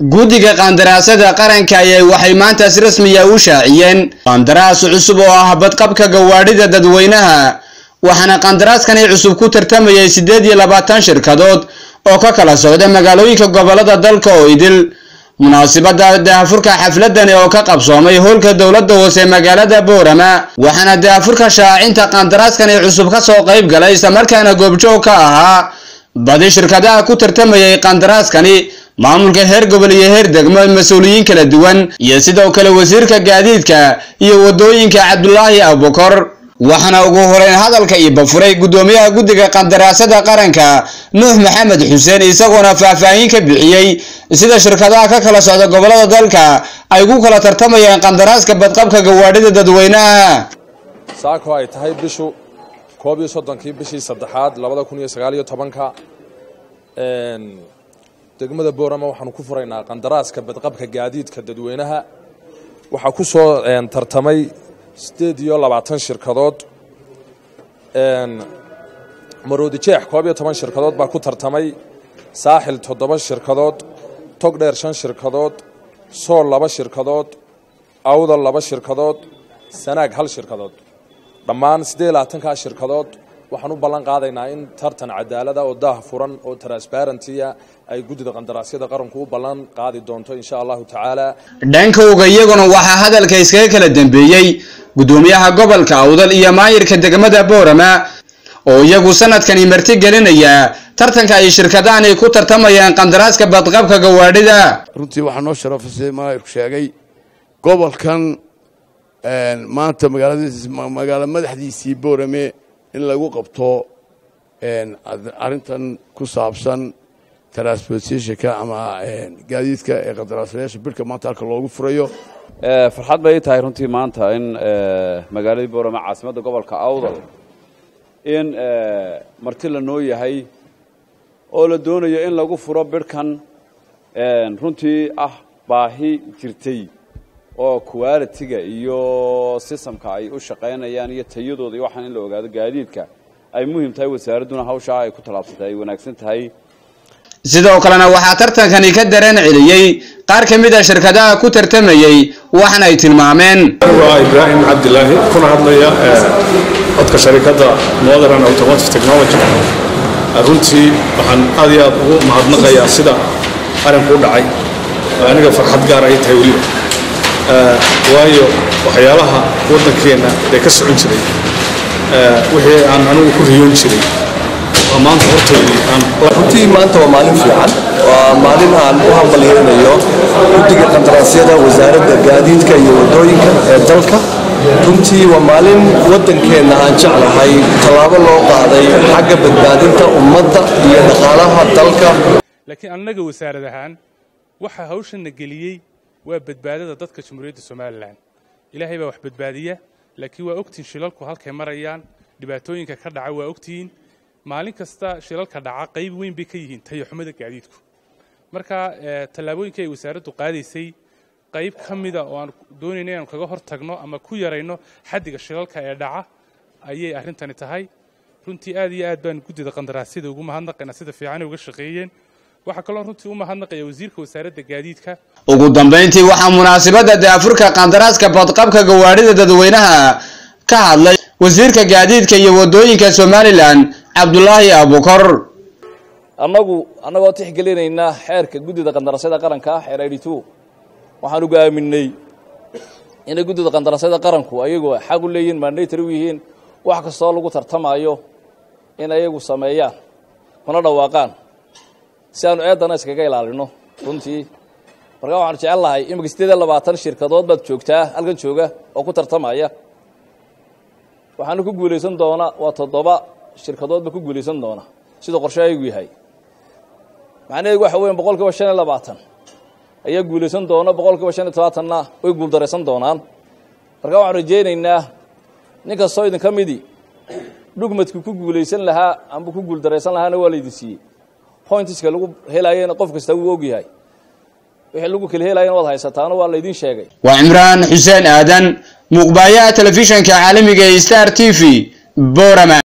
guddiga qandaraasada qaranka ayay waxay maanta si rasmi ah u shaaciyeen qandaraas cusub oo ah badqabka gawaadhida dadweynaha waxaana qandaraaskani cusub ku tartamayay 28 shirkadood oo ka kala socda magaalooyinka gobolada dalka oo idil munaasabada daafurka xafladan oo ka qabsoomay hoolka dawladda hoose magaalada Boorama waxaana daafurka shaacinta qandaraaskani cusub ka soo qayb galay isla markaana goobjoog ka ahaa badi shirkadaha ku tartamayay qandaraaskani maamulka heer gobol iyo heer degmo mas'uuliyiin kala duwan iyo sidoo kale wasiirka gaadiidka iyo wadooyinka Cabdullaahi Abukar waxaana ugu horeyn hadalka iyo bafuray gudoomiyaha guddiga qandaraasada qaranka Nuux Maxamed Xuseen isagoo faahfaahin ka bixiyay sida shirkadaha ka kala socda gobolada dalka ay ugu kala tartamayaan qandaraaska badqabka gawaadhida dadweynaha saako ay tahay bishu 31 bishii 3aad 2019 degmada Boorama waxaanu ku furaynaa qandaraaska badqabka gaadiidka dadweynaha waxa ku soo tartamay 28 shirkadood Maroodi Jeex 12 shirkadood baa ku tartamay Saaxil 7 shirkadood Togdheer 5 shirkadood Sool 2 shirkadood Awdal 2 shirkadood Sanaag 1 shirkadood dhammaan 28 shirkadood waxaan u ballan qaadaynaa in tartan cadaalad ah oo daahfuran oo transparency ay guddiga qandaraasyada qaranku u ballan qaadi doonto insha Allah taala dhankooga iyaguna waxa hadalka iskaga kala dambeeyay gudoomiyaha gobolka Awdal iyo maayirka degmada Boorama oo iyagu sanadkan marti gelinaya tartanka ay shirkadahan ay ku tartamayaan qandaraaska badqabka gawaadhida runtii waxa noo sharafisay maayirku sheegay gobolkan maanta magaalada madaxdiisii Boorame in lagu qabto arintan ku saabsan transportation ama gaadiidka ee qandaraaslayaasha bilka maanta halka loogu furayo farxad bay tahay runtii maanta in magaalada Boorama caasimadda gobolka Awdal in marti la noo yahay oo la doonayo in lagu furo bilkan runtii baahi jirtay oo quality-ga iyo systemka ay u shaqeynayaan iyo tayadooda waxaan in la ogaado gaadiidka ay muhiim tahay wasaaraduna hawsha ay ku talaabsatay ay wanaagsan tahay sidoo kalena waxa tartankani ka dareen celiyay qaar ka mid ah shirkadaha ku tartamayay waxana ay tilmaameen Ibrahim Abdullaahi kuna hadlaya codka shirkadda Modern Automotive Technology runtii waxaan aad iyo aad ugu mahadnaqayaa sida arinku u dhacay aniga farxad gaar ay tahay waliba waayo waxyaalaha wadankeena ee ka socon jiray wixii aan anigu ku riyoon jiray maanta hortoodii runtii maanta waa maalin fiican waa maalin aan u hambalyeeyo guddiga qandaraasyada wasaaradda gaadiidka iyo wadooyinka ee dalka runtii waa maalin wadankeena aan jeclahay talaabo loo qaaday xagga badbaadinta ummadda iyo dhaqaalaha dalka laakiin annaga wasaarad ahaan waxa hawshan geliyay waa badbaadada dadka Jamhuuriyadda Soomaaliland ilaahay baa wax badbaadiya laakiin waa ogtiin shilalku halkay marayaan dhibaatooyinka ka dhaca waa ogtiin maalin kasta shilalka dhaca qayb weyn bay ka yihiin tayo xumada gaadiidku marka talaabooyinka ay wasaaraddu qaadaysay qayb kamida oo aan doonaynay inaan kaga hortagno ama ku yareyno xaddiga shilalka ee dhaca ayay arintani tahay runtii aad iyo aad baan guddida qandaraasyada ugu mahadnaqaynaa sida fiican uga shaqeeyeen waxa kale oo runtii u mahadnaqaya wasiirka wasaaradda gaadiidka ugu dambeyntii waxa munaasabada daafurka qandaraaska badqabka gawaadhida dadweynaha ka hadlay wasiirka gaadiidka iyo wadooyinka Somaliland Cabdullaahi Abukar annagoo tixgelinayna xeerka guddida qandaraasyada qaranka xeer 82 waxaan ugu aaminay in guddida qandaraasyada qaranku ayagu xaq u leeyihiin mandatory u yihiin wax kasta oo lagu tartamayo in ayagu sameeyaan kuna dhawaaqaan si aanu eedana iskaga ilaalino runtii marka waxaan jecelahay in 28 shirkadood baad joogtaa halkan jooga oo ku tartamaya waxaanu ku guuleysan doona waa 7 shirkadood ba ku guuleysan doona sida qorshaygu yahay macnaheedu waxa weyn 25% ayaa guuleysan doona 25%na way guul dareysan doonaan marka waxaan rajeynaynaa ninka soo idin kamidi dhugmadku ku guuleysan lahaa amba ku guul dareysan lahaana waa la idin siiyay pointiska lagu helayeen qof kasta uu og yahay wixii lagu kala helayeen wad haysataan waa la idin sheegay waa Imraan Xuseen Aadan muqbaaya telefishanka caalamiga ee Star TV Boorama.